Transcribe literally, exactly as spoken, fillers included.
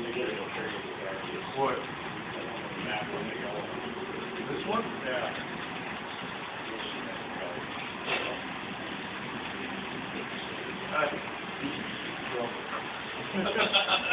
when you get it, it'll show you the car. What? The map on the yellow. This one? Yeah. Uh, well.